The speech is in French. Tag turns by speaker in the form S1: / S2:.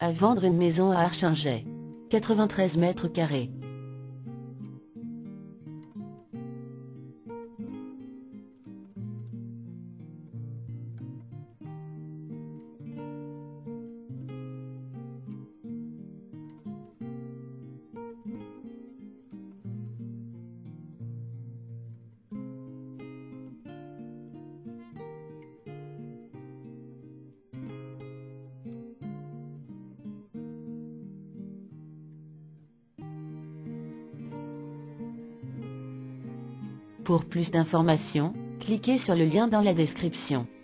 S1: À vendre une maison à Archingeay. 93 mètres carrés. Pour plus d'informations, cliquez sur le lien dans la description.